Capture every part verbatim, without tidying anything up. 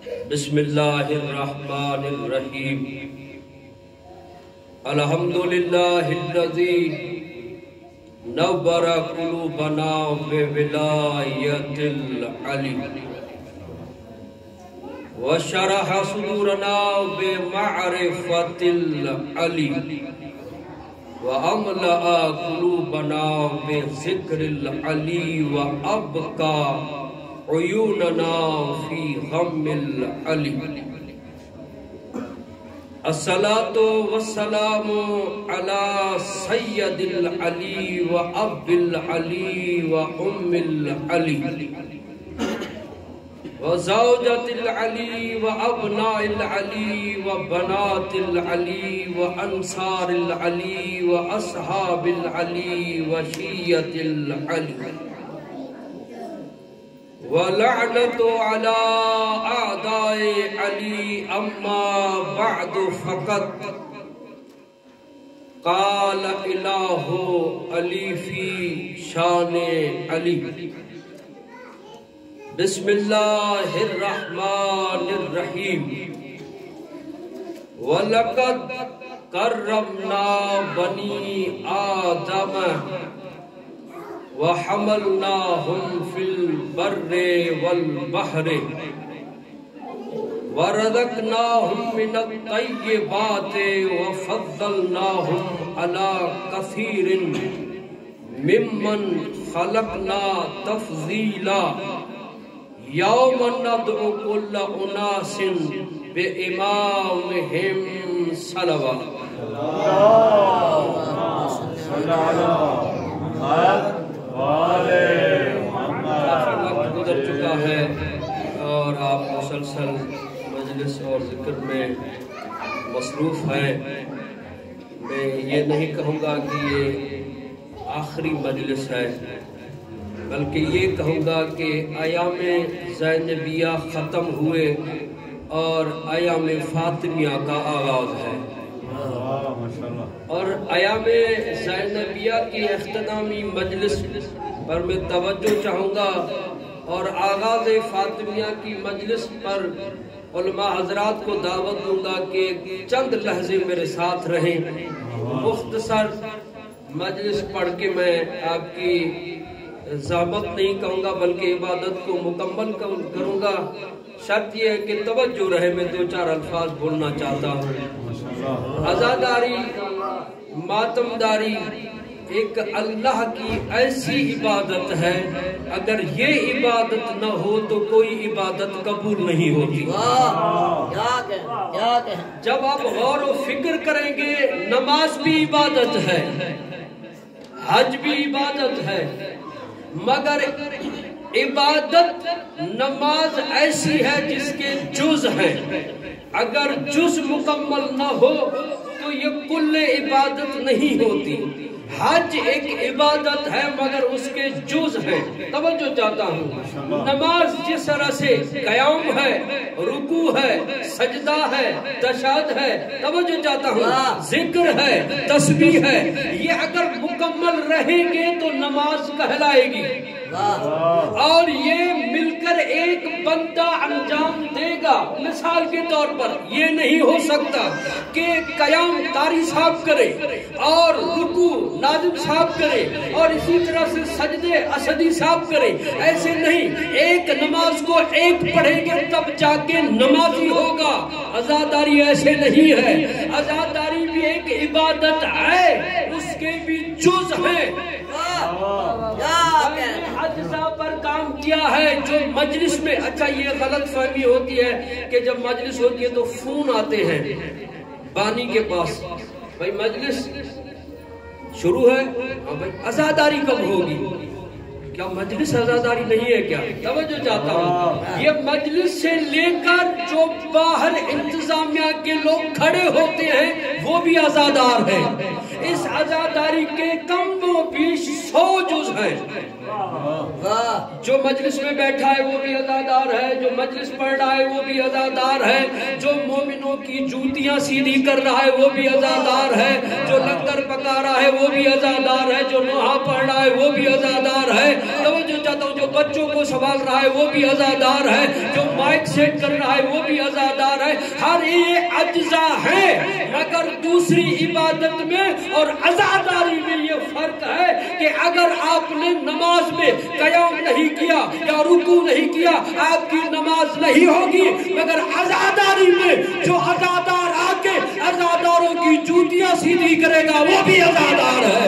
بسم اللہ الرحمن الرحیم الحمدللہ الذی نور قلوبنا بولایت العلی وشرح صدورنا بمعرفت العلی واملأ قلوبنا بذکر العلی وابقى عیوننا فی غم العلی الصلاة والسلام علی سید العلی و اب العلی و ام العلی و زوجت العلی و ابناء العلی و بنات العلی و انصار العلی و اصحاب العلی و شیعت العلی وَلَعْنَةُ عَلَىٰ أَعْدَاءِ عَلِي أَمَّا بَعْدُ فَقَدْ قَالَ إِلَٰهُ عَلِي فِي شَانِ عَلِي بسم اللہ الرحمن الرحیم وَلَقَدْ كَرَّمْنَا بَنِي آدَمَ وَحَمَلْنَاهُمْ فِي الْبَرِّ وَالْبَحْرِ وَرَزَقْنَاهُمْ مِنَ الطَّيِّبَاتِ وَفَضَّلْنَاهُمْ عَلَىٰ كَثِيرٍ مِّمَّنْ خَلَقْنَا تَفْضِيلًا يَوْمَ نَدْعُو كُلَّ أُنَاسٍ بِإِمَامِهِمْ صَلَوَاتُ کافی وقت گزر چکا ہے اور آپ مسلسل مجلس اور ذکر میں مصروف ہیں. میں یہ نہیں کہوں گا کہ یہ آخری مجلس ہے، بلکہ یہ کہوں گا کہ ایام زینبیہ ختم ہوئے اور ایام فاطمیہ کا آغاز ہے، اور ایام زینبیہ کی اختتامی مجلس پر میں توجہ چاہوں گا اور آغاز فاطمیہ کی مجلس پر علماء حضرات کو دعوت دوں گا کہ چند لحظے میرے ساتھ رہیں. مختصر مجلس پڑھ کے میں آپ کی زحمت نہیں کہوں گا بلکہ عبادت کو مکمل کروں گا. شرط یہ ہے کہ توجہ رہے، میں دو چار الفاظ بولنا چاہتا ہوں. عزاداری، ماتمداری ایک اللہ کی ایسی عبادت ہے، اگر یہ عبادت نہ ہو تو کوئی عبادت قبول نہیں ہوتی. جب آپ غور و فکر کریں گے، نماز بھی عبادت ہے، حج بھی عبادت ہے، مگر عبادت نماز ایسی ہے جس کے جز ہیں. اگر جز مکمل نہ ہو تو یہ کل عبادت نہیں ہوتی. حج ایک عبادت ہے مگر اس کے جز ہیں. توجہ چاہتا ہوں، نماز جس طرح سے قیام ہے، رکوع ہے، سجدہ ہے، تشہد ہے، توجہ چاہتا ہوں، ذکر ہے، تسبیح ہے، یہ اگر مکمل رہیں گے تو نماز کہلائے گی. اور یہ مل کر ایک بندہ انجام دے گا. مثال کے طور پر یہ نہیں ہو سکتا کہ قیام قاری صاحب کرے اور رکوع ناظم صاحب کرے اور اسی طرح سے سجدے اسدی صاحب کرے. ایسے نہیں، ایک نماز کو ایک پڑھیں گے تب جا کے نمازی ہوگا. عزاداری ایسے نہیں ہے، عزاداری بھی ایک عبادت ہے، اس کے بھی جز ہیں. حج صاحب پر کام کیا ہے جو مجلس میں، اچھا یہ غلط فہمی ہوتی ہے کہ جب مجلس ہوتی ہے تو فون آتے ہیں بانی کے پاس، بھائی مجلس شروع ہے، ہاں بھائی عزاداری کب ہوگی؟ کیا مجلس عزاداری نہیں ہے کیا؟ توجہ چاہتا ہوں، یہ مجلس سے لے کر جو باہر انتظامیہ کے لوگ کھڑے ہوتے ہیں وہ بھی عزادار ہیں. اس عزاداری کے کم و بیش سو جز ہیں. جو مجلس میں بیٹھا ہے وہ بھی عزادار ہے, جو مجلس پڑھ رہا ہے وہ بھی عزادار ہے, جو مومنوں کی جوتیاں سیدھی کر رہا ہے وہ بھی عزادار ہے, جو لنگر پکا رہا ہے وہ بھی عزادار ہے, جو نوحہ پڑھ رہا ہے وہ بھی عزادار ہے, توجہ چاہتا ہوں جو بچوں کو سنبھال رہا ہے وہ بھی عزادار ہے, جو مائک سیٹ کر رہا ہے وہ بھی عزادار ہے. ہر یہ اجزاء ہے, مگر دوسری عبادت میں اور عزاداری میں یہ فرق ہے کہ اگر آپ نے نماز میں قیام نہیں کیا یا رکوع نہیں کیا آپ کی نماز نہیں ہوگی, مگر عزاداری میں جو عزادار آ کے عزاداروں کی جوتیاں سیدھی کرے گا وہ بھی عزادار ہے.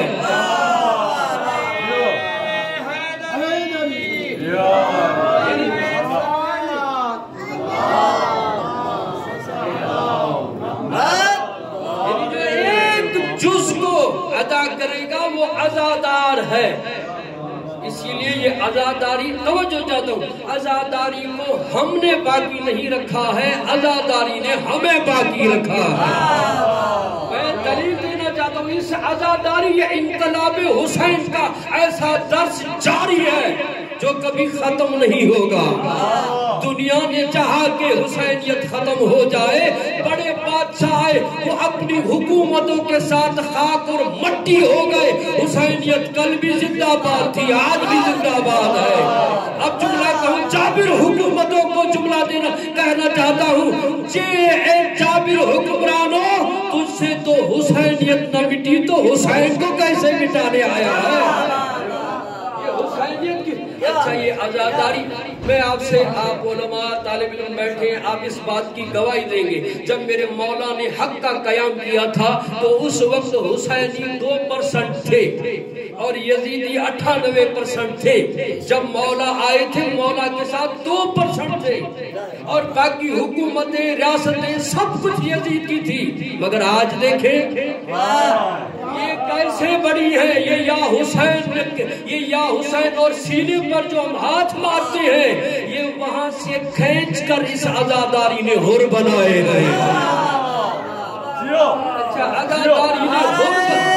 جز کو ادا کرے گا وہ عزادار ہے. اسی لیے یہ عزاداری, توجہ چاہتا ہوں, عزاداری کو ہم نے باقی نہیں رکھا ہے, عزاداری نے ہمیں باقی رکھا ہے. میں دلیل دینا چاہتا ہوں, اس عزاداری یا انقلاب حسین کا ایسا درس جاری ہے جو کبھی ختم نہیں ہوگا. دنیا نے چاہا کہ حسینیت ختم ہو جائے, بڑے بادشاہ آئے وہ اپنی حکومتوں کے ساتھ خاک اور مٹی ہو گئے, حسینیت کل بھی زندہ باد تھی, آج بھی زندہ باد ہے. اب جملہ کہوں, جابر حکومتوں کو جملہ دینا کہنا چاہتا ہوں, جے اے جابر حکمرانوں تجھ سے تو حسینیت نہ مٹی تو حسین کو کیسے مٹانے آیا ہے. یہ حسینیت کی اچھا یہ عزاداری, میں آپ سے, آپ علماء طالب علم بیٹھے ہیں, آپ اس بات کی گواہی دیں گے جب میرے مولا نے حق کا قیام کیا تھا تو اس وقت حسینی دو پرسنٹ تھے اور یزیدی اٹھانوے پرسنٹ تھے. جب مولا آئے تھے مولا کے ساتھ دو پرسنٹ تھے اور باقی حکومتیں ریاستیں سب کچھ یزید کی تھی. مگر آج دیکھیں یہ کیسے بڑی ہے, یہ یا حسین, یہ یا حسین اور سینے پر جو ہم ہاتھ مارتے ہیں یہ وہاں سے کھینچ کر اس عزاداری نے حر بنائے ہیں. اچھا عزاداری نے حر بنائے,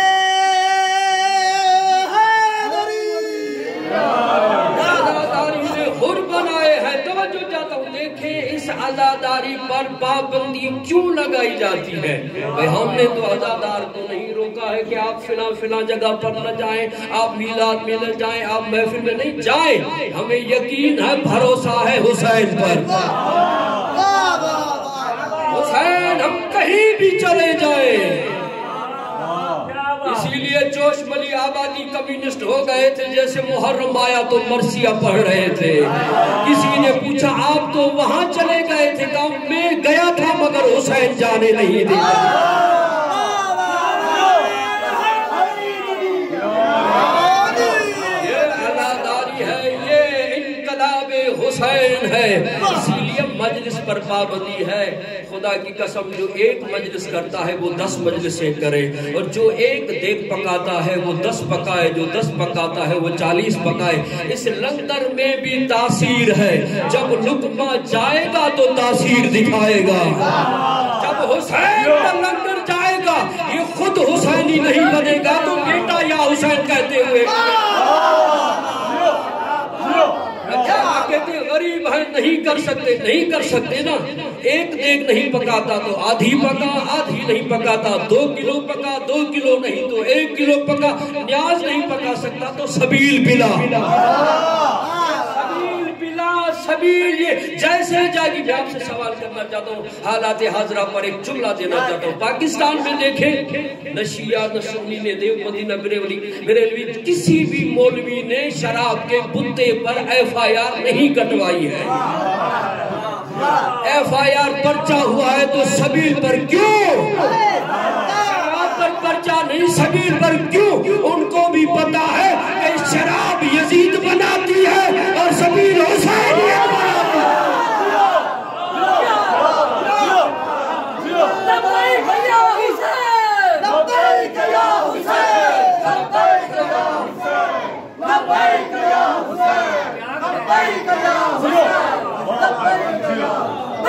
عزاداری نے حر بنائے ہیں. توجہ چاہتا ہوں, دیکھیں اس عزاداری پر پابندی کیوں لگائی جاتی ہے. بھئی ہم نے تو عزادار کو نہیں روکا ہے کہ آپ فلاں فلاں جگہ پر نہ جائیں, آپ میلاد میں نہ جائیں, آپ محفل میں نہیں جائیں. ہمیں یقین ہے, بھروسہ ہے حسین پر. حسین ہم کہیں بھی چلے جائیں. اسی لیے جوش ملی آبادی کمیونسٹ ہو گئے تھے, جیسے محرم آیا تو مرثیہ پڑھ رہے تھے. کسی نے پوچھا آپ تو وہاں چلے گئے تھے, کہا میں گیا تھا مگر حسین جانے نہیں دیا. یہ عزاداری ہے, یہ انقلاب حسین ہے. اسی لیے مجلس پر پابندی ہے. خدا کی قسم جو ایک مجلس کرتا ہے وہ دس مجلسیں کرے, اور جو ایک دیگ پکاتا ہے وہ دس پکائے, جو دس پکاتا ہے وہ چالیس پکائے. اس لنگر میں بھی تاثیر ہے, جب لقمہ جائے گا تو تاثیر دکھائے گا. جب حسین کا لنگر جائے گا یہ خود حسینی نہیں بنے گا تو بیٹا یا حسین کہتے ہوئے کہتے غریب ہے, نہیں کر سکتے, نہیں کر سکتے نا. ایک دیگ نہیں پکاتا تو آدھی پکا, آدھی نہیں پکاتا دو کلو پکا, دو کلو نہیں تو ایک کلو پکا. نیاز نہیں پکا سکتا تو سبیل بلا, سبیل بلا, سبیل یہ جیسے جاگی. میں آپ سے سوال کرنا چاہتا ہوں, حالات حاضرہ پر ایک جملہ دینا چاہتا ہوں. پاکستان میں دیکھیں, نہ شیعہ نہ سنی نے دیوبندی نہ بریلوی بریلوی کسی بھی مولوی نے شراب کے بتے پر ایف آئی آر نہیں کٹوائی ہے. ایف آئی آر پرچہ ہوا ہے تو سبیل پر کیوں, شراب پر پرچہ نہیں سبیل پر کیوں. ان کو بھی پتا ہے کہ شراب یزید بناتی ہے اور سبیل حسینیت بناتی ہے.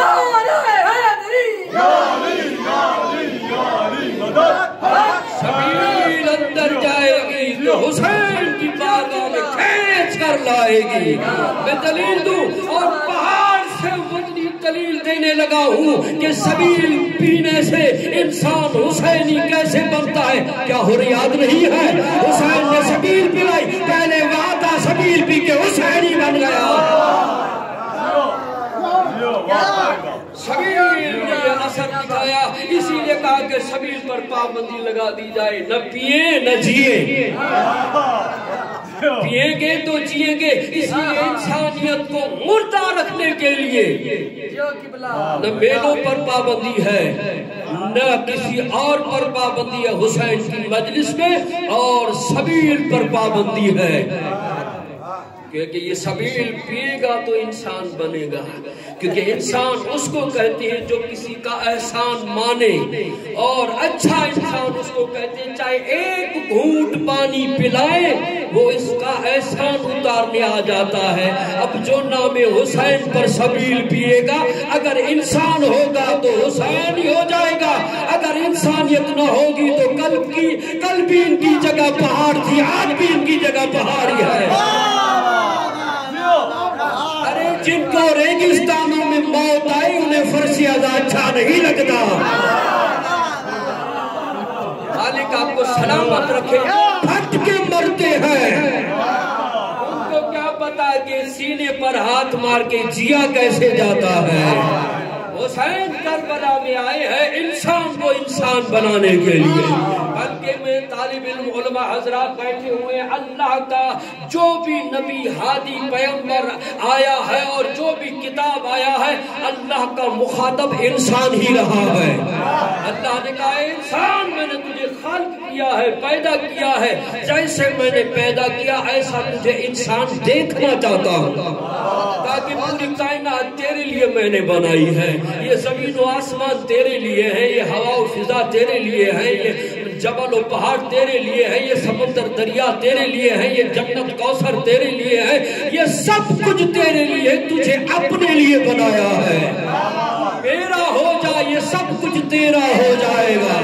سبیل جائے گی. میں دلیل دوں اور پہاڑ سے وزنی دلیل دینے لگا ہوں کہ سبیل پینے سے انسان حسینی کیسے بنتا ہے. کیا ہو رہی یاد نہیں ہے؟ حسین نے سبیل پلائی، پہلے وعدہ سبیل پی کے حسینی بن گیا. سبیل نے اثر دکھایا، اسی لیے کہا کہ سبیل پر پابندی لگا دی جائے. نہ پیئے نہ جیے، پیئیں گے تو جیئیں گے. اس لیے انسانیت کو مردہ رکھنے کے لیے نہ میلوں پر پابندی ہے نہ کسی اور پر پابندی ہے. حسین کی مجلس میں اور سبیل پر پابندی ہے، کیونکہ یہ سبیل پیے گا تو انسان بنے گا. کیونکہ انسان اس کو کہتے ہیں جو کسی کا احسان مانے، اور اچھا انسان اس کو کہتے ہیں چاہے ایک گھونٹ پانی پلائے وہ اس کا احسان اتارنے آ جاتا ہے. اب جو نام حسین پر سبیل پیے گا اگر انسان ہوگا تو حسین ہی ہو جائے گا. اگر انسانیت نہ ہوگی تو کل کی کل بھی ان کی جگہ پہاڑ تھی، آج بھی ان کی جگہ پہاڑ ہی ہے. ارے جن کو ریگستانوں میں موت آئی انہیں فرش ادا اچھا نہیں لگتا. مالک آپ کو سلامت رکھے. پھٹ کے مرتے ہیں، ان کو کیا پتا کہ سینے پر ہاتھ مار کے جیا کیسے جاتا ہے. حسین کربلا میں آئے ہیں انسان کو انسان بنانے کے لیے. بلکہ میں طالب علم علماء حضرات بیٹھے ہوئے، اللہ کا جو بھی نبی ہادی پیغمبر آیا ہے اور جو بھی کتاب آیا ہے اللہ کا مخاطب انسان ہی رہا ہے. اللہ نے کہا انسان میں نے تجھے خلق کیا ہے، پیدا کیا ہے، جیسے میں نے پیدا کیا ایسا تجھے انسان دیکھنا چاہتا ہوں، تاکہ پوری کائنات تیرے لیے میں نے بنائی ہے. یہ زمین و آسمان تیرے لیے ہے، یہ ہوا و فضا تیرے لیے ہے، یہ جبل و پہاڑ تیرے لیے ہے، یہ سمندر دریا تیرے لیے ہے، یہ جنت کوثر تیرے لیے ہے، یہ سب کچھ تیرے لیے، تجھے اپنے لیے بنایا ہے. میرا ہو جا یہ سب کچھ تیرا ہو جائے گا.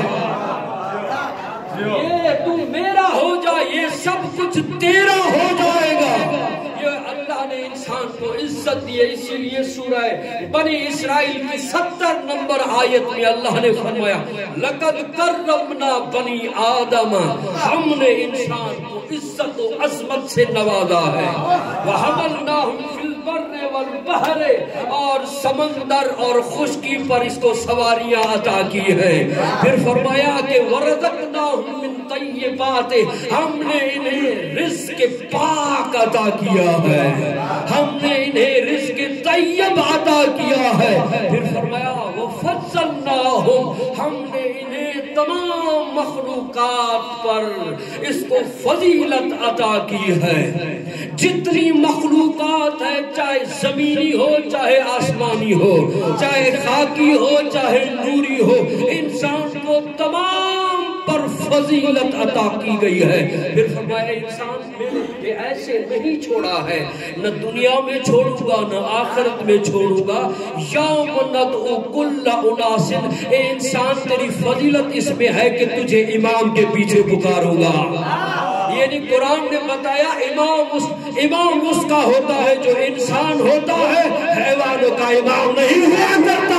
یہ تو میرا ہو جا یہ سب کچھ تیرا ہو جائے گا. یہ اللہ نے انسان کو عزت دی ہے. اسی لیے سورہ بنی اسرائیل کی ستر نمبر آیت میں اللہ نے فرمایا لقد کرمنا بنی آدم، ہم نے انسان کو عزت و عظمت سے نوازا ہے. وحملناہم فی البر والبحر، اور سمندر اور خشکی پر اس کو سواریاں عطا کی ہیں. پھر فرمایا کہ ورزقناہم من طیبات، ہم نے انہیں رزق پاک عطا کیا ہے، ہم نے انہیں رزق طیب عطا کیا ہے. پھر فرمایا وفضلناہم، ہم نے انہیں تمام مخلوقات پر اس کو فضیلت عطا کی ہے. جتنی مخلوقات ہے چاہے زمینی ہو چاہے آسمانی ہو، چاہے خاکی ہو چاہے نوری ہو، انسان کو تمام پر فضیلت عطا کی گئی ہے. پھر فرمایا انسان میں ایسے نہیں چھوڑا ہے، نہ دنیا میں چھوڑوں گا نہ آخرت میں چھوڑوں گا. یوم ندعو کل اناس، اے انسان تیری فضیلت اس میں ہے کہ تجھے امام کے پیچھے پکاروں گا. یعنی قرآن نے بتایا امام اس امام اس کا ہوتا ہے جو انسان ہوتا ہے، حیوانوں کا امام نہیں ہوا کرتا.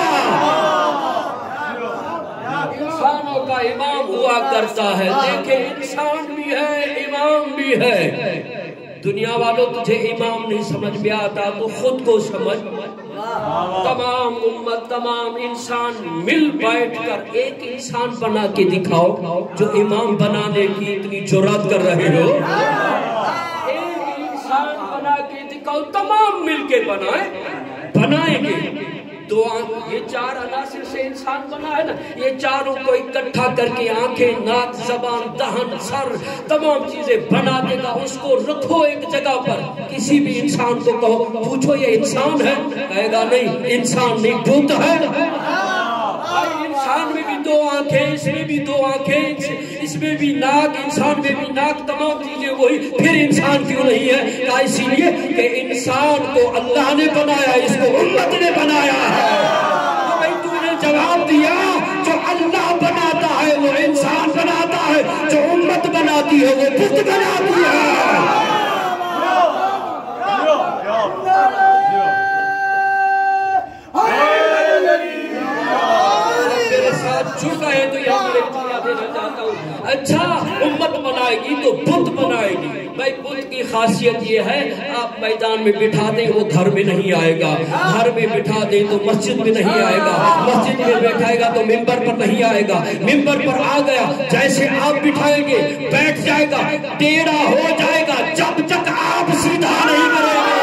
انسانوں کا امام ہوا کرتا ہے. دیکھیں انسان بھی ہے امام بھی ہے. دنیا والوں تجھے امام نہیں سمجھ میں آتا تو خود کو سمجھ. تمام امت تمام انسان مل بیٹھ کر ایک انسان بنا کے دکھاؤ جو امام بنانے کی اتنی جرات کر رہے ہو. ایک انسان بنا کے دکھاؤ، تمام مل کے بنائیں بنائیں گے. دو یہ چار عناصر سے انسان بنا ہے نا، یہ چاروں کو اکٹھا کر کے آنکھیں ناک زبان دہن سر تمام چیزیں بنا دے گا. اس کو رکھو ایک جگہ پر، کسی بھی انسان کو کہو پوچھو یہ انسان ہے، کہے گا نہیں انسان نہیں بھوت ہے. انسان میں بھی دو آنکھیں، اس میں بھی دو آنکھیں، اس میں بھی ناک، انسان میں بھی ناک، تمام چیزیں وہی. پھر انسان کیوں نہیں ہے؟ کہا اسی لیے کہ انسان کو اللہ نے بنایا، اس کو امت نے بنایا ہے. تو بھائی تو نے جواب دیا جو اللہ بناتا ہے وہ انسان بناتا ہے، جو امت بناتی ہے وہ بت بناتی ہے. اچھا امت بنائے گی تو بت بنائے گی. بھائی بت کی خاصیت یہ ہے آپ میدان میں بٹھا دیں وہ گھر میں نہیں آئے گا, گھر میں بٹھا دیں تو مسجد میں نہیں آئے گا, مسجد میں بیٹھائے گا تو ممبر پر نہیں آئے گا, ممبر پر آ گیا جیسے آپ بٹھائیں گے بیٹھ جائے گا, ٹیڑھا ہو جائے گا جب تک آپ سیدھا نہیں کریں گے.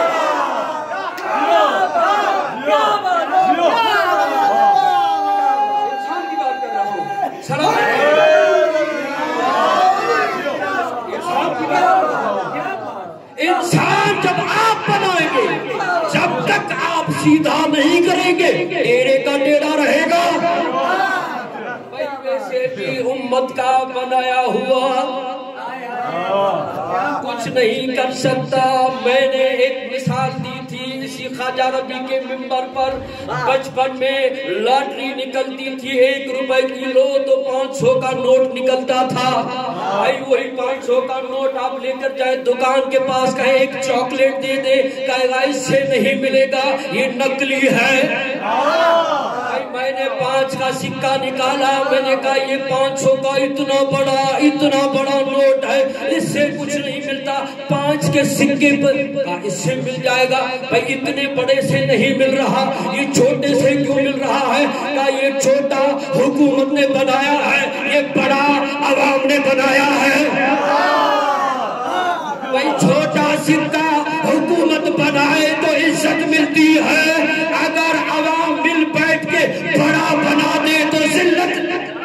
انسان جب آپ بنائیں گے جب تک آپ سیدھا نہیں کریں گے ٹیڑھے کا ٹیڑھا رہے گا. ویسے بھی امت کا بنایا ہوا کچھ نہیں کر سکتا. میں نے ایک مثال دی تھی اسی خواجہ ربی کے ممبر پر. بچپن میں لاٹری نکلتی تھی ایک روپے کی لو تو پانچ سو کا نوٹ نکلتا تھا. بھائی وہی پانچ سو کا نوٹ آپ لے کر جائے دکان کے پاس کہیں ایک چاکلیٹ دے دے, کہے گا اس سے نہیں ملے گا یہ نکلی ہے. میں نے پانچ کا سکہ نکالا, میں نے کہا یہ پانچ سو کا اتنا بڑا اتنا بڑا نوٹ ہے اس سے کچھ نہیں ملتا. پانچ کے سکے پر کہا اس سے مل جائے گا. بھائی اتنے بڑے سے نہیں مل رہا یہ چھوٹے سے کیوں مل رہا ہے؟ کہا یہ چھوٹا حکومت نے بنایا ہے, یہ بڑا عوام نے بنایا ہے. بھائی چھوٹا سکہ حکومت بنائے تو عزت ملتی ہے, اگر عوام مل بیٹھ کے بڑا بنا دے تو ذلت.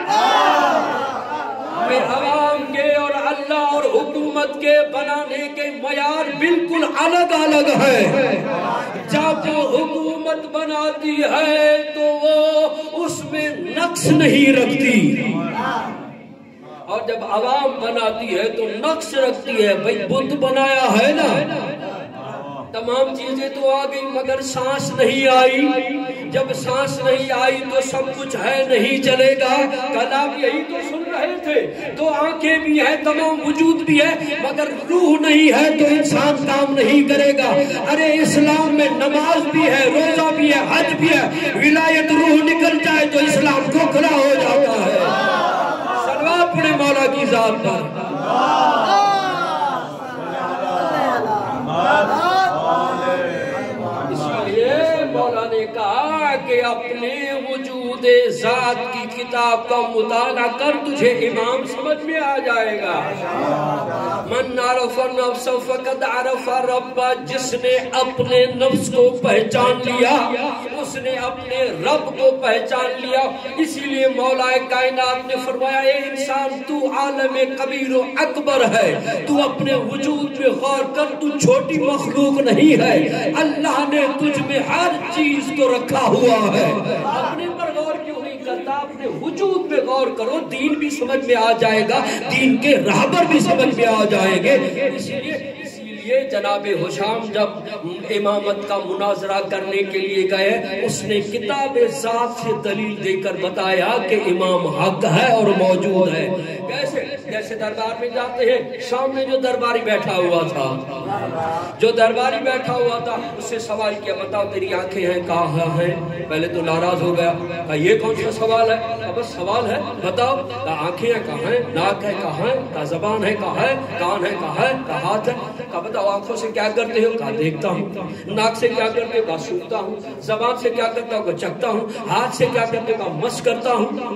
عوام کے اور اللہ اور حکومت کے بنانے کے معیار بالکل الگ الگ ہے. جب وہ حکومت بناتی ہے تو وہ اس میں نقص نہیں رکھتی, اور جب عوام بناتی ہے تو نقص رکھتی ہے. بھئی بت بنایا ہے نا, تمام چیزیں تو آ گئی مگر سانس نہیں آئی. جب سانس نہیں آئی تو سب کچھ ہے نہیں چلے گا. کل آپ یہی تو سن رہے تھے, تو آنکھیں بھی ہیں تمام وجود بھی ہے مگر روح نہیں ہے تو انسان کام نہیں کرے گا. ارے اسلام میں نماز بھی ہے, روزہ بھی ہے, حج بھی ہے, ولایت روح نکل جائے تو اسلام کھوکھلا ہو جاتا ہے. صلوات پڑھیں مولا کی ذات پر. مولا نے کہا کہ اپنے وجود ذات کی کتاب کا مطالعہ کر تجھے امام سمجھ میں آ جائے گا. من عرف نفس فقد عرف رب, جس نے اپنے نفس کو پہچان لیا اس نے اپنے رب کو پہچان لیا. اسی لیے مولا کائنات نے فرمایا اے انسان تو عالم کبیر و اکبر ہے, تو اپنے وجود پہ غور کر, تو چھوٹی مخلوق نہیں ہے. اللہ نے تجھ میں ہر چیز کو رکھا ہوا ہے. اپنے پر غور کیوں نہیں کرتا, اپنے وجود پہ غور کرو, دین بھی سمجھ میں آ جائے گا, دین کے راہبر بھی سمجھ میں آ جائیں گے. اسی لیے یہ جناب حشام جب امامت کا مناظرہ کرنے کے لیے گئے اس نے کتاب ذات سے دلیل دے کر بتایا کہ امام حق ہے اور موجود ہے. کیسے؟ جیسے دربار میں جاتے ہیں, شام میں جو درباری بیٹھا ہوا تھا جو درباری بیٹھا ہوا تھا اس سے سوال کیا بتاؤ تیری آنکھیں ہیں کہاں ہیں؟ پہلے تو ناراض ہو گیا, کہا یہ کون سا سوال ہے؟ کہا بس سوال ہے بتاؤ. کہا آنکھیں ہیں کہاں ہیں, ناک ہے کہاں ہے, کہا زبان ہے کہاں ہے, کان ہے کہاں ہے, کہا ہاتھ ہے. کہا بتاؤ آنکھوں سے کیا کرتے ہو؟ کہا دیکھتا ہوں. ناک سے کیا کرتے ہو؟ کہا سونگتا ہوں. زبان سے کیا کرتا ہوں؟ کہا چکھتا ہوں. ہاتھ سے کیا کرتے ہو؟ کہا مس کرتا ہوں.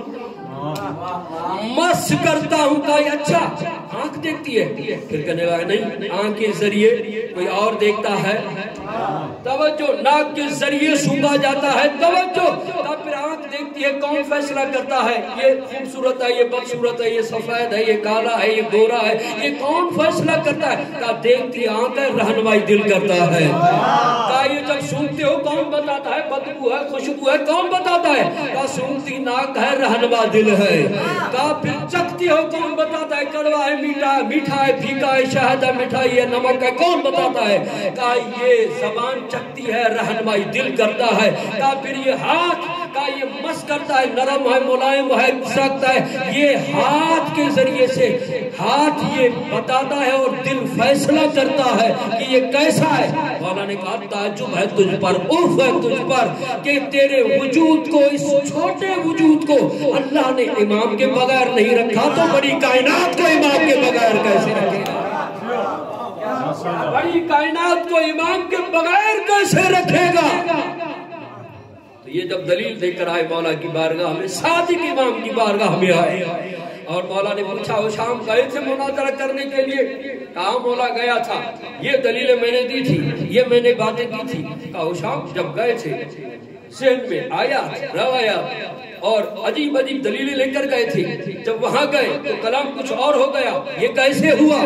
مس کرتا ہوں. کہا اچھا آنکھ دیکھتی ہے؟ پھر کہنے لگا نہیں, آنکھ کے ذریعے کوئی اور دیکھتا ہے. توجہ, ناک کے ذریعے سونگا جاتا ہے. توجہ, تب پھر آنکھ دیکھتی ہے, کون فیصلہ کرتا ہے یہ خوبصورت ہے, یہ بدصورت ہے, یہ سفید ہے, یہ کالا ہے, یہ گورا ہے, یہ کون فیصلہ کرتا ہے؟ کہا دیکھتی آنکھ ہے, رہنمائی دل کرتا ہے. کہا یہ جب سونگتے ہو کون بتاتا ہے بدبو ہے خوشبو ہے کون بتاتا ہے؟ کہا سونگتی ناک ہے, رہنما دل ہے. کہا پھر چکھتی ہو کون بتاتا ہے کڑوا ہے میٹھا ہے, میٹھا ہے پھیکا ہے, شہد ہے مٹھائی ہے, نمک ہے, کون بتاتا ہے؟ کہا یہ زبان چکھتی ہے, رہنمائی دل کرتا ہے. کہا پھر یہ ہاتھ, کہا یہ مس کرتا ہے, نرم ہے, ملائم ہے, سخت ہے. یہ ہاتھ ہاتھ کے ذریعے سے ہاتھ یہ بتاتا ہے اور دل فیصلہ کرتا ہے کہ یہ کیسا ہے. مولا نے کہا تعجب ہے تجھ پر، عرف ہے تجھ پر کہ تیرے وجود کو، اس چھوٹے وجود کو اللہ نے امام کے بغیر نہیں رکھا تو بڑی کائنات کو امام کے بغیر کیسے رکھے گا؟ بڑی کائنات کو امام کے بغیر کیسے رکھے گا؟ تو یہ جب دلیل دے کر آئے مولا کی بارگاہ میں، صادق امام کی بارگاہ میں آئے اور مولا نے پوچھا وہ شام گئے تھے مناظرہ کرنے کے لیے؟ کہا مولا گیا تھا، یہ دلیلیں میں نے دی تھی، یہ میں نے باتیں کی تھی. کہا وہ شام جب گئے تھے ذہن میں آیا روایات اور عجیب عجیب دلیلیں لے کر گئے تھے، جب وہاں گئے تو کلام کچھ اور ہو گیا. یہ کیسے ہوا؟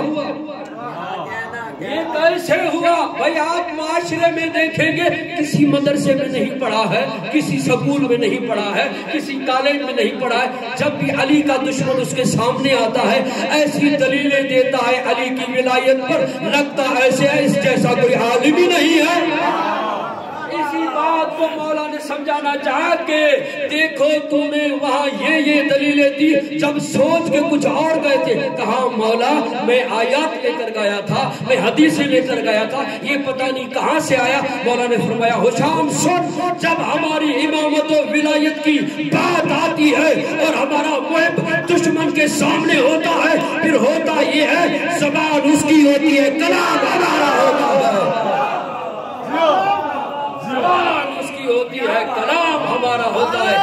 یہ کیسے ہوا؟ بھائی آپ معاشرے میں دیکھیں گے کسی مدرسے میں نہیں پڑھا ہے، کسی سکول میں نہیں پڑھا ہے، کسی کالج میں نہیں پڑھا ہے، جب بھی علی کا دشمن اس کے سامنے آتا ہے ایسی دلیلیں دیتا ہے علی کی ولایت پر، لگتا ایسے ہے اس جیسا کوئی عالم ہی نہیں ہے. اسی بات کو مولا نے سمجھانا چاہا کہ دیکھو تم نے وہاں یہ یہ دلیلیں دی، جب سوچ کے کچھ اور گئے تھے. کہا مولا میں آیات لے کر گیا تھا، میں حدیثیں لے کر گیا تھا، یہ پتہ نہیں کہاں سے آیا. مولا نے فرمایا حشام سن، جب ہماری امامت و ولایت کی بات آتی ہے اور ہمارا محب دشمن کے سامنے ہوتا ہے، پھر ہوتا یہ ہے زبان اس کی ہوتی ہے، کلام ہمارا ہوتا ہے. زبان اس کی ہوتی ہے، کلام ہمارا ہوتا ہے.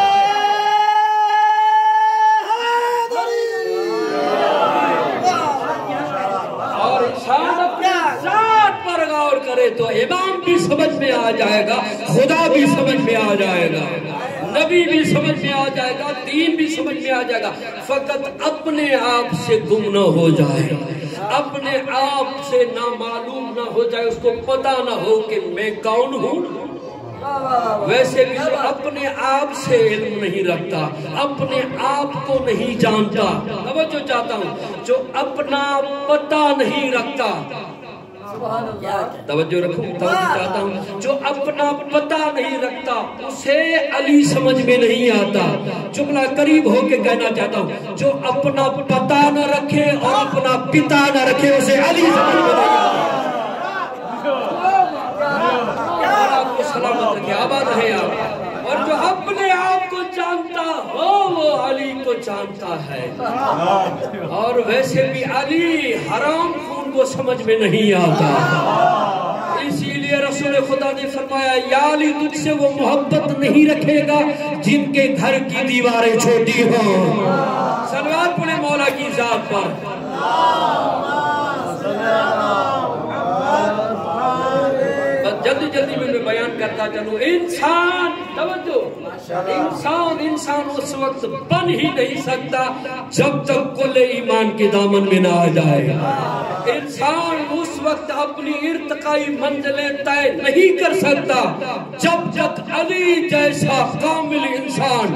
اور انسان اپنی ذات پر غور کرے تو امام بھی سمجھ میں آ جائے گا، خدا بھی سمجھ میں آ جائے گا، نبی بھی سمجھ میں آ جائے گا، دین بھی سمجھ میں آ جائے گا. فقط اپنے آپ سے گم نہ ہو جائے، اپنے آپ سے نہ معلوم نہ ہو جائے، اس کو پتہ نہ ہو کہ میں کون ہوں. ویسے بھی جو اپنے آپ سے علم نہیں رکھتا، اپنے آپ کو نہیں جانتا، توجہ چاہتا ہوں، جو اپنا پتہ نہیں رکھتا، توجہ رکھو، توجہ چاہتا ہوں، جو اپنا پتہ نہیں رکھتا اسے علی سمجھ میں نہیں آتا. جملہ قریب ہو کے کہنا چاہتا ہوں، جو اپنا پتہ نہ رکھے اور اپنا پتا نہ رکھے اسے علی سمجھ میں نہیں آتا. سلامت رکھے، آباد رہے آپ. اور جو اپنے آپ کو جانتا ہو وہ علی کو جانتا ہے. اور ویسے بھی علی حرام خون کو سمجھ میں نہیں آتا. اسی لیے رسول خدا نے فرمایا یا علی تجھ سے وہ محبت نہیں رکھے گا جن کے گھر کی دیواریں چھوٹی ہوں. صلوات پڑھیں مولا کی ذات پر. جلدی جلدی میں میں بیان کرتا چلوں. انسان توجہ، انسان انسان اس وقت بن ہی نہیں سکتا جب تک کل ایمان کے دامن میں نہ آ جائے. انسان اس وقت اپنی ارتقائی منزلیں طے نہیں کر سکتا جب تک علی جیسا کامل انسان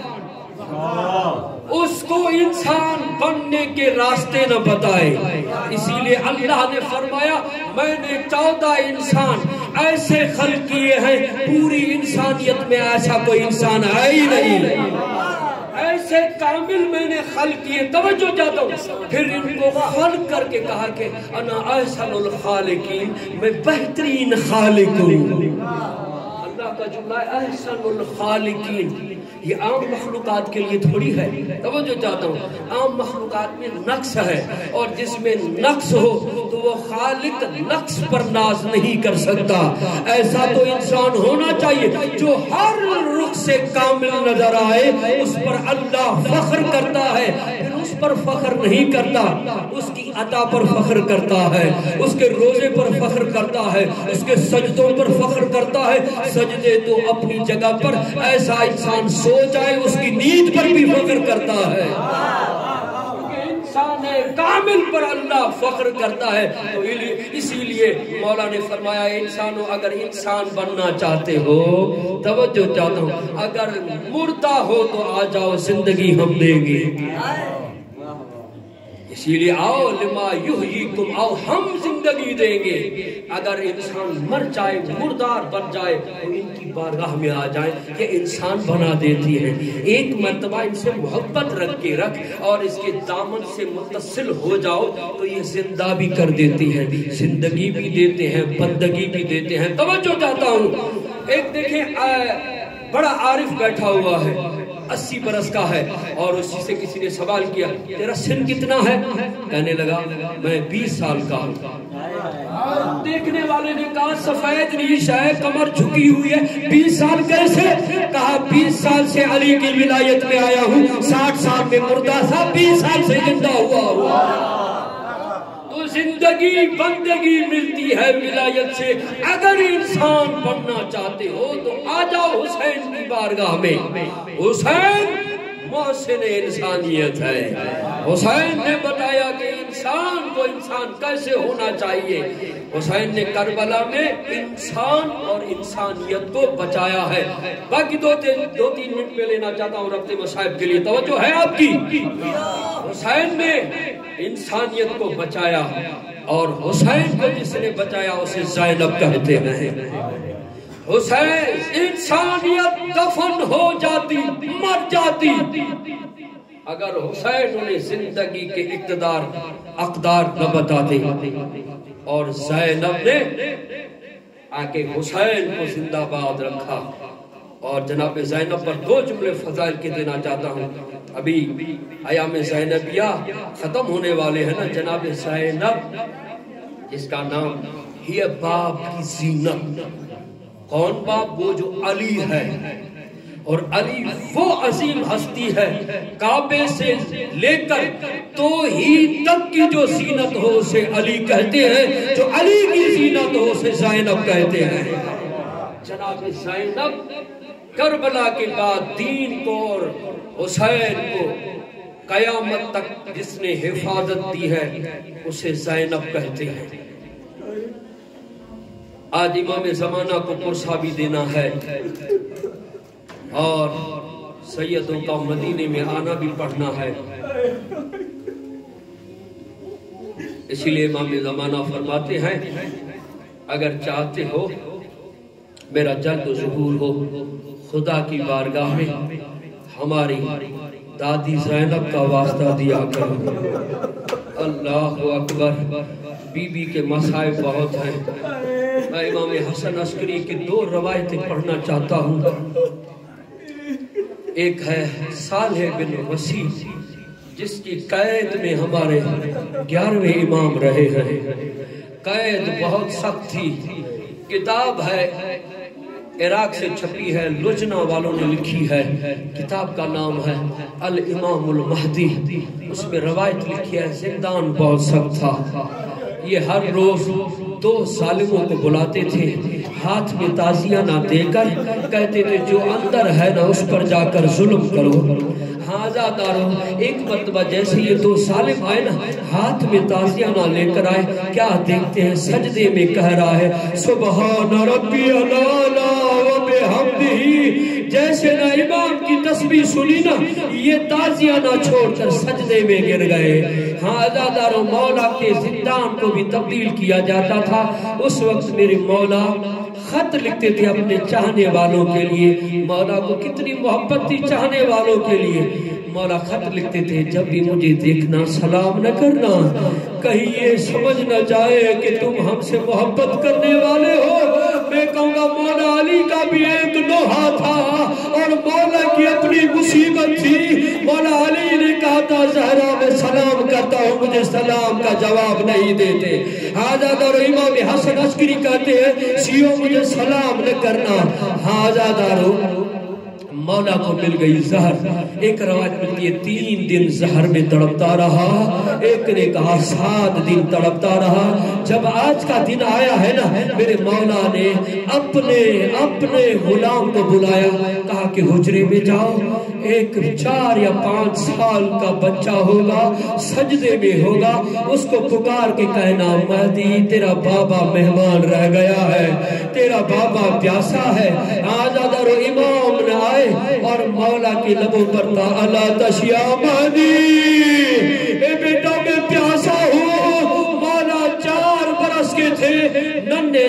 اس کو انسان بننے کے راستے نہ بتائے. اسی لیے اللہ نے فرمایا میں نے چودہ انسان ایسے خلق کیے ہیں، پوری انسانیت میں ایسا کوئی انسان ہے ہی نہیں. ایسے کامل میں نے خلق کیے. توجہ چاہتا ہوں، پھر ان کو خلق کر کے کہا کہ انا احسن الخالقین، میں بہترین خالق ہوں. اللہ کا جملہ احسن الخالقین، یہ عام مخلوقات کے لیے تھوڑی ہے. توجہ چاہتا ہوں، عام مخلوقات میں نقص ہے اور جس میں نقص ہو تو وہ خالق نقص پر ناز نہیں کر سکتا. ایسا تو انسان ہونا چاہیے جو ہر رخ سے کامل نظر آئے، اس پر اللہ فخر کرتا ہے، پھر اس پر فخر نہیں کرتا، اس کی عطا پر فخر کرتا ہے، اس کے روزے پر فخر کرتا ہے، اس کے سجدوں پر فخر کرتا ہے. سجدے تو اپنی جگہ پر، ایسا انسان سو جائے اس کی نیند پر بھی فخر کرتا ہے. انسان کامل پر اللہ فخر کرتا ہے. تو اسی لیے مولا نے فرمایا انسانوں اگر انسان بننا چاہتے ہو، توجہ چاہتا ہوں، اگر مردہ ہو تو آ جاؤ، زندگی ہم دیں گے. اسی لیے آؤ لما یحییکم، آؤ ہم زندگی دیں گے. اگر انسان مر جائے، مردار بن جائے تو ان کی بارگاہ میں آ جائیں، یہ انسان بنا دیتی ہے. ایک مرتبہ ان سے محبت رکھ کے رکھ اور اس کے دامن سے متصل ہو جاؤ تو یہ زندہ بھی کر دیتی ہے، زندگی بھی دیتے ہیں، بندگی بھی دیتے ہیں. توجہ چاہتا ہوں. ایک دیکھیں بڑا عارف بیٹھا ہوا ہے، اسی برس کا ہے، اور اسی سے کسی نے سوال کیا تیرا سن کتنا ہے؟ کہنے لگا میں بیس سال کا ہوں. دیکھنے والے نے کہا سفید ریش ہے، کمر جھکی ہوئی ہے، بیس سال کیسے؟ کہا بیس سال سے علی کی ولایت میں آیا ہوں، ساٹھ سال میں مردہ تھا، بیس سال سے زندہ ہوا ہوا. تو زندگی بندگی ملتی ہے ولایت سے. اگر انسان بننا چاہتے ہو تو آ جاؤ حسین کی بارگاہ میں. حسین محسن انسانیت ہے. حسین نے بتایا کہ انسان کو انسان کیسے ہونا چاہیے. حسین نے کربلا میں انسان اور انسانیت کو بچایا ہے. باقی دو تین دو تین منٹ میں لینا چاہتا ہوں ربط مصائب کے لیے. توجہ ہے آپ کی؟ حسین نے انسانیت کو بچایا، اور حسین کو جس نے بچایا اسے زینب کہتے ہیں. حسین انسانیت دفن ہو جاتی، مر جاتی، اگر حسین انہیں زندگی کے اقتدار اقدار نہ بتاتے. اور زینب نے آکے حسین کو زندہ باد رکھا. اور جناب زینب پر دو جملے فضائل کے دینا چاہتا ہوں. ابھی ایام زینبیہ ختم ہونے والے ہیں نا. جناب زینب جس کا نام ہی باپ کی زینت. کون باپ؟ وہ جو علی ہے. اور علی وہ عظیم ہستی ہے کعبے سے لے کر توحید تک کی جو زینت ہو اسے علی کہتے ہیں، جو علی کی زینت ہو اسے زینب کہتے ہیں. جناب زینب کربلا کے بعد دین کو اور حسین کو قیامت تک جس نے حفاظت دی ہے اسے زینب کہتے ہیں. آج امام زمانہ کو پرسا بھی دینا ہے اور سیدوں کا مدینے میں آنا بھی پڑھنا ہے. اسی لیے امام زمانہ فرماتے ہیں اگر چاہتے ہو میرا جلد ظہور ہو خدا کی بارگاہ میں ہماری دادی زینب کا واسطہ دیا کرو. اللہ اکبر. بی بی کے مصائب بہت ہیں. میں امام حسن عسکری کی دو روایتیں پڑھنا چاہتا ہوں. ایک ہے صالح بن وسیع جس کی قید میں ہمارے گیارہویں امام رہے ہیں. قید بہت سخت تھی. کتاب ہے عراق سے چھپی ہے، لجنا والوں نے لکھی ہے. کتاب کا نام ہے الامام المہدی. اس میں روایت لکھی ہے زندان بہت سخت تھا. یہ ہر روز دو ظالموں کو بلاتے تھے، ہاتھ میں تازیہ نہ دے کر کہتے تھے جو اندر ہے نا اس پر جا کر ظلم کرو. ہاں دارو ایک مرتبہ جیسے یہ دو ظالم آئے نا ہاتھ میں تازیہ نہ لے کر آئے، کیا دیکھتے ہیں سجدے میں کہہ رہا ہے سبحان ربی الاعلی و بحمدہ. جیسے نا امام کی تسبیح سنی نا یہ تازیہ نہ چھوڑ کر سجدے میں گر گئے. ہاں ازادارو مولا کے زندان کو بھی تبدیل کیا جاتا تھا. اس وقت میرے مولا خط لکھتے تھے اپنے چاہنے والوں کے لیے. مولا کو کتنی محبت تھی چاہنے والوں کے لیے. مولا خط لکھتے تھے جب بھی مجھے دیکھنا سلام نہ کرنا، کہیں یہ سمجھ نہ جائے کہ تم ہم سے محبت کرنے والے ہو. میں کہوں گا مولا علی کا بھی ایک نوحہ تھا اور مولا کی اپنی مصیبت تھی. مولا علی نے کہا تھا زہرا میں سلام کرتا ہوں مجھے سلام کا جواب نہیں دیتے. حاجت اور امام حسن عسکری کہتے ہیں سیو مجھے سلام نہ کرنا. حاجت مولا کو مل گئی زہر. ایک روایت ملتی ہے تین دن زہر میں تڑپتا رہا، ایک نے کہا سات دن تڑپتا رہا. جب آج کا دن آیا ہے نا میرے مولا نے اپنے اپنے غلام کو بلایا، کہا کہ حجرے میں جاؤ، ایک چار یا پانچ سال کا بچہ ہوگا سجدے میں ہوگا، اس کو پکار کے کہنا مہدی تیرا بابا مہمان رہ گیا ہے، تیرا بابا پیاسا ہے. آزاد اور امام نے آئے اور مولا کی لبوں پر تھا اللہ تشیا مہدی اے بیٹا میں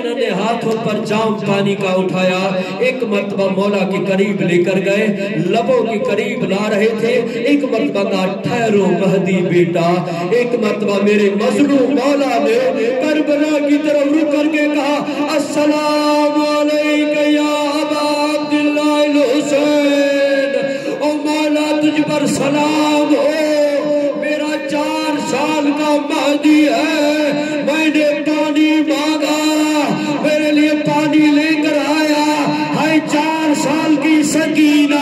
انہوں نے ہاتھوں پر جام پانی کا اٹھایا، ایک مرتبہ مولا کے قریب لے کر گئے، لبوں کے قریب لا رہے تھے، ایک مرتبہ کہا ٹھہرو مہدی بیٹا، ایک مرتبہ میرے مظلوم مولا نے کربلا کی طرف رک کر کے کہا السلام علیکم یا ابا عبداللہ الحسین، او مولا تجھ پر سلام ہو، میرا چار سال کا مہدی ہے، میں نے پانی مانگا، میرے لیے پانی لے کر آیا ہے، چار سال کی سکینہ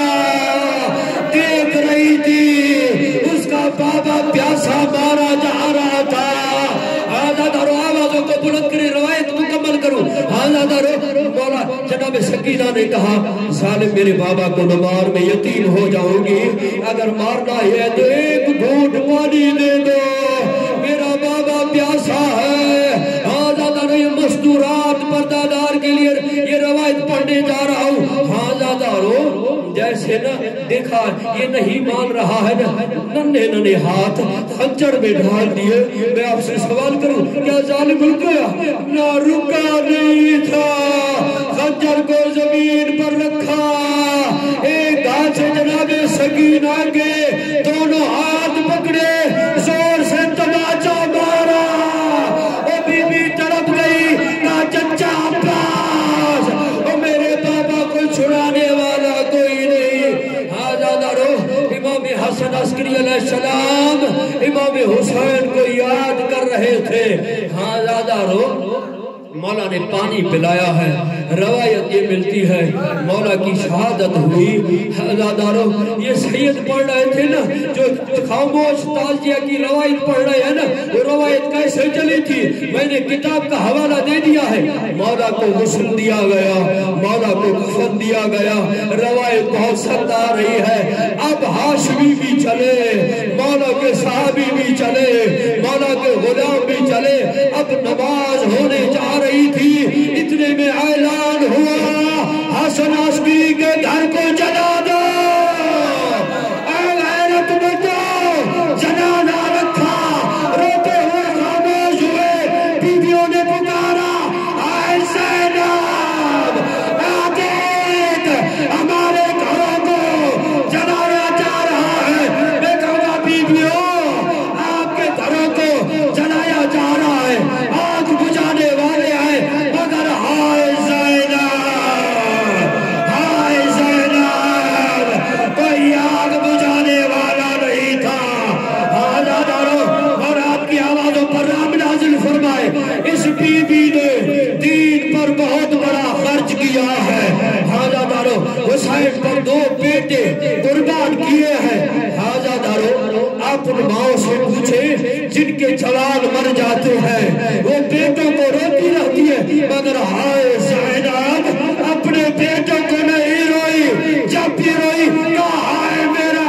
دیکھ رہی تھی، اس کا بابا پیاسا مارا جا رہا تھا۔ آدھا دارو آوازوں کو بلند کرے، روایت مکمل کروں، آدھا دارو مولا جناب سکینہ نے کہا ظالم میرے بابا کو نہ مار، میں یتیم ہو جاؤں گی، اگر مارنا ہے تو ایک گھونٹ پانی دے دو، میرا بابا پیاسا ہے۔ آدھا دارو یہ مستورات پردادار کے لیے یہ روایت پڑھنے جا رہا ہوں۔ آدھا دارو جیسے نا دیکھا یہ نہیں مان رہا ہے نا، ننے ننے ہاتھ خنجر میں ڈھال دیے۔ میں آپ سے سوال کروں کیا ظالم رک گیا؟ نہ رکا نہیں تھا، خنجر کو زمین پر رکھا، ایک ہاتھ سے جناب سکینہ کے دونوں ہاتھ پکڑے، زور سے تماچا مارا، او بی بی تڑپ گئی، کہا چچا عباس، او میرے بابا کو چھڑانے والا کوئی نہیں۔ آجا دارو امام حسن عسکری علیہ السلام امام حسین کو یاد کر رہے تھے۔ آجا دارو مولا نے پانی پلایا ہے، روایت یہ ملتی ہے مولا کی شہادت ہوئی۔ حضادارو یہ سید پڑھ رہے تھے نا، جو خاموش تازیہ کی روایت پڑھ رہے ہیں نا، وہ روایت کیسے چلی تھی؟ میں نے کتاب کا حوالہ دے دیا ہے، مولا کو غسل دیا گیا، مولا کو کفن دیا گیا، روایت بہت سخت آ رہی ہے۔ اب ہاشمی بھی چلے، مولا کے صحابی بھی چلے، مولا کے غلام بھی چلے، اب نماز ہونے جا رہی تھی، اتنے میں اعلان ہوا حسن عسکری کے گھر کو جلا دو، اے غیرت مندو جنازہ رکھا، روتے ہوئے خاموش ہوئے، بیویوں نے پکارا اے زینب، اے دیکھ ہمارے گھروں کو جلایا جا رہا ہے۔ میں کہوں گا بیویوں آپ کے گھروں کو جلایا جا رہا ہے، آگ بجھانے والے آئے، مگر ہائے زینب، ہائے زینب، کوئی آگ بجھانے والا نہیں تھا۔ آجا دارو اور آپ کی آوازوں پر رحم نازل فرمائے، اس بی بی نے دین پر بہت بڑا خرچ کیا ہے۔ آجا دارو حسین پر دو بیٹے قربان کیے ہیں۔ آجا دارو اپن ماں سے پوچھے جن کے جوان مر جاتے ہیں وہ بیٹوں کو روتی رہتی ہے، مگر ہائے زینب اپنے بیٹوں کو نہیں روئی، جب بھی روئی کہا ہائے میرا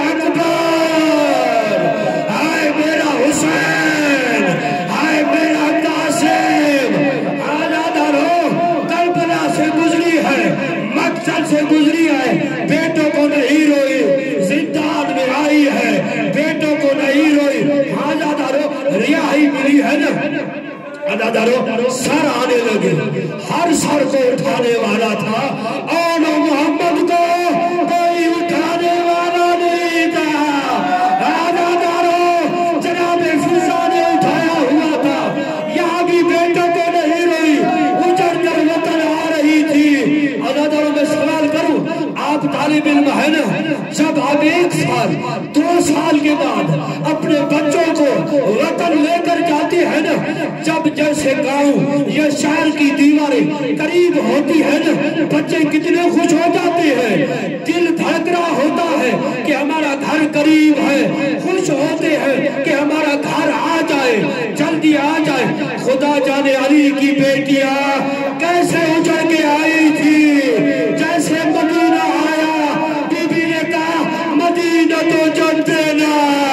اکبر، ہائے میرا حسین، ہائے میرا قاسم۔ آجا دارو کربلا سے گزری ہے، مقصد سے گزری ہے، بیٹوں کو نہیں روئی، زندان میں آئی ہے، بیٹوں کو نہیں روئی۔ آجا دارو رہائی ملی ہے نا، آجا دارو سر آنے لگے، ہر سر کو اٹھانے والا تھا، اور محمد کو کوئی اٹھانے والا نہیں تھا۔ آجا دارو جناب فضا نے اٹھایا ہوا تھا، یہاں بھی بیٹوں کو نہیں روئی، اجڑ کر وطن آ رہی تھی۔ آجا دارو میں سوال کروں، آپ طالب علم ہے نا، جب آپ ایک سال دو سال کے بعد اپنے بچوں کو وطن لے کر جاتے ہیں نا، جب جیسے گاؤں یا شہر کی دیواریں قریب ہوتی ہے نا، بچے کتنے خوش ہو جاتے ہیں، دل دھڑک رہا ہوتا ہے کہ ہمارا گھر قریب ہے، خوش ہوتے ہیں کہ ہمارا گھر آ جائے، جلدی آ جائے۔ خدا جانے علی کی بیٹیاں کیسے اجڑ کے آئی تھی، جیسے مدینہ آیا، بی بی نے کہا مدینہ تو جنتے نا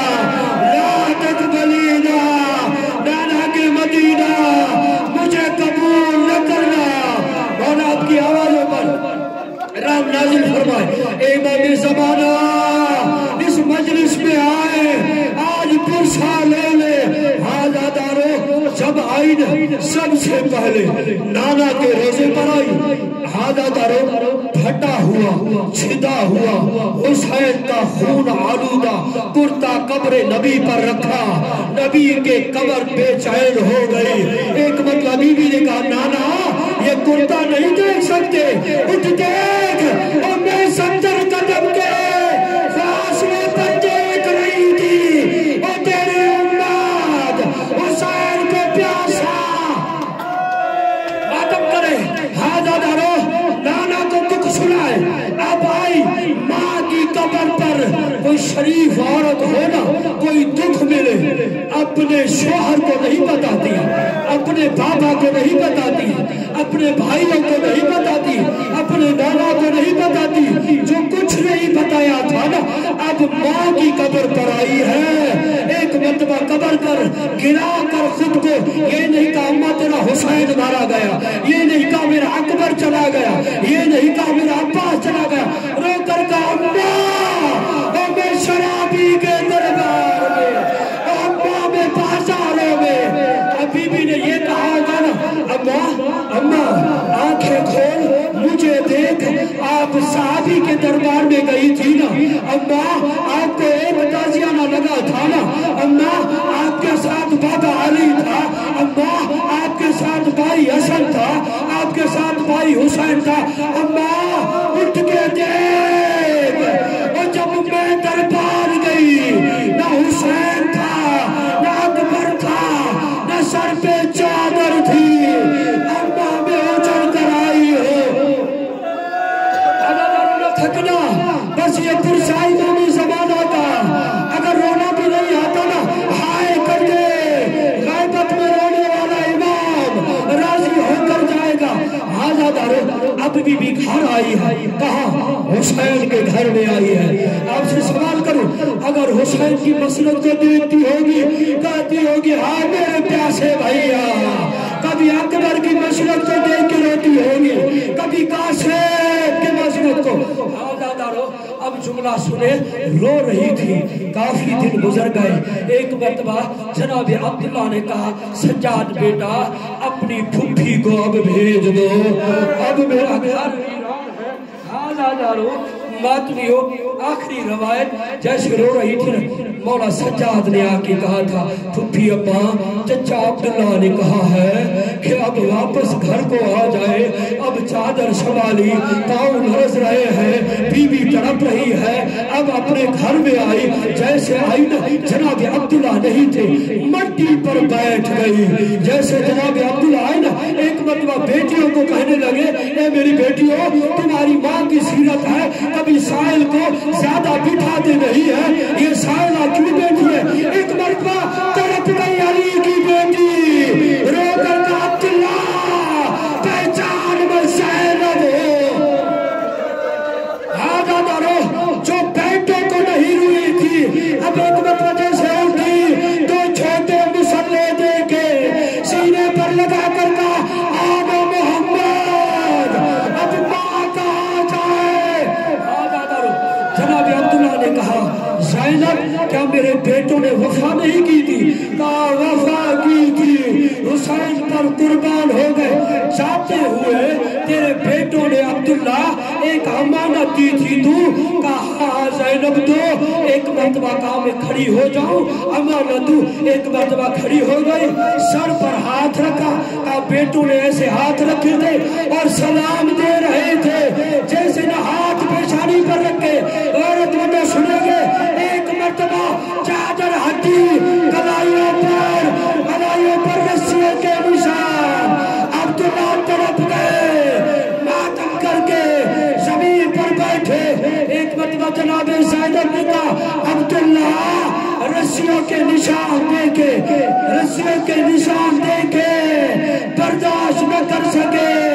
لا تقبلینا، نانا کے مدینہ مجھے قبول نہ کرنا۔ اور آپ کی آوازوں پر رام نازل فرمائے، اے امام سب سے پہلے نانا کے روزے پر آئی، ہادہ دارو پھٹا ہوا چھدا ہوا حسین کا خون آلودہ کرتا قبر نبی پر رکھا، نبی کے قبر بے چین ہو گئی۔ ایک مطلب بی بی نے کہا نانا یہ کرتا نہیں دیکھ سکتے، اٹھ دیکھ، اور میں ستر قدم کے فاصلے پر دیکھ رہی تھی، اور تیری امت حسین کو پیاسا۔ ماتم کرے ہادہ دارو، نانا کو دکھ سنائے۔ اب آئی ماں کی قبر پر کوئی شریف عورت ہونا، کوئی دکھ ملے، اپنے شوہر کو نہیں بتاتی، اپنے بابا کو نہیں بتاتی، اپنے بھائیوں کو نہیں بتاتی، اپنے نانا کو نہیں بتاتی، جو کچھ نہیں بتایا تھا نا اب ماں کی قبر پر آئی ہے۔ ایک مرتبہ قبر پر گرا کر خود کو یہ نہیں کہا اماں تیرا حسین مارا گیا، یہ نہیں کہا میرا اکبر چلا گیا، یہ نہیں کہا میرا عباس چلا گیا، رو کر کہا اماں میں شرابی کے دربار میں، اماں میں بازاروں میں۔ بی بی نے یہ کہا ہوگا نا اماں اماں آنکھیں کھول مجھے دیکھ، آپ صحابی کے دربار میں گئی تھی نا اماں، آپ کو ایک تازیہ نہ لگا تھا نا اماں، آپ کے ساتھ بابا علی تھا اماں، آپ کے ساتھ بھائی حسن تھا، آپ کے ساتھ بھائی حسین تھا اماں، اٹھ کے دیکھ۔ اور جب میں دربار گئی نہ حسین تھا نہ اکبر تھا نہ سر پہ چادر تھی، اماں میں اجڑ کر آئی ہو۔ تھکنا بس یہ پرسائی دونی زمانہ کا، اگر رونا بھی نہیں آتا نا ہائے کر دے، غیبت میں رونے والا امام راضی ہو کر جائے گا۔ ہادہ دارو اب بھی بھی گھر آئی ہے، کہاں حسین کے گھر میں آئی ہے۔ آپ سے سوال کروں اگر حسین کی مسلط کو دیکھتی ہوگی کہتی ہوگی ہاں میرے پیاسے بھائیا، کبھی اکبر کی مسلط کو دیکھ کے روتی ہوگی، کبھی قاسم کے مسلط کو۔ ہادہ دارو اب جملہ سنے، رو رہی تھی، کافی دن گزر گئے۔ ایک مرتبہ جناب عبداللہ نے کہا سجاد بیٹا اپنی پھپھی کو اب بھیج دو، اب میرا گھر ویران ہے۔ ہادہ دارو ماتمیوں آخری روایت جیسے رو رہی تھی، مولا سجاد نے آ کے کہا تھا پھپھی ابا چچا عبداللہ نے کہا ہے کہ اب واپس گھر کو آ جائے، اب چادر سنبھالی، پاؤں لرز رہے ہیں، بی بی تڑپ رہی ہے، اب اپنے گھر میں آئی، جیسے آئی نا جناب عبداللہ نہیں تھے، مٹی پر بیٹھ گئی۔ جیسے جناب عبداللہ آئی نا ایک مرتبہ بیٹیوں کو کہنے لگے اے میری بیٹیوں تمہاری ماں کی سیرت ہے، کبھی سائل کو زیادہ بٹھاتے نہیں ہے، یہ سائلہ کیوں بیٹھی ہے؟ ایک مرتبہ تڑپ گئی علی کی بیٹی، رو کر کہا عبداللہ پہچان میں زینب ہو۔ ہادہ دارو جو بیٹوں کو نہیں روئی تھی اب ایک مرتبہ جیسے اٹھی دو چھوٹے مسلح دے کے سینے پر لگا کر کہا آنا محمد اب ماں کہاں جائے۔ ہادہ دارو جناب عبداللہ نے کہا زینب کیا میرے بیٹوں نے وفا نہیں کی تھی؟ کہا وفا کی تھی، حسین پر قربان ہو گئے، جاتے ہوئے تیرے بیٹوں نے عبداللہ ایک امانت دی تھی تو کہا زینب دو، ایک مرتبہ کہا میں کھڑی ہو جاؤں، امانت دو، ایک مرتبہ کھڑی ہو گئی، سر پر ہاتھ رکھا، کہا بیٹوں نے ایسے ہاتھ رکھے تھے اور سلام دے رہے تھے جیسے نہ ہاتھ پیشانی پر رکھے، غیرت مندوں سنیں گے ایک مرتبہ چادر ہٹی، کلائیوں پر کلائیوں پر رسیوں کے نشان، عبداللہ تڑپ گئے، ماتم کر کے زمین پر بیٹھے۔ ایک مرتبہ جناب زینب نے کہا عبداللہ رسیوں کے نشان دے کے رسیوں کے نشان دے کے برداشت نہ کر سکے،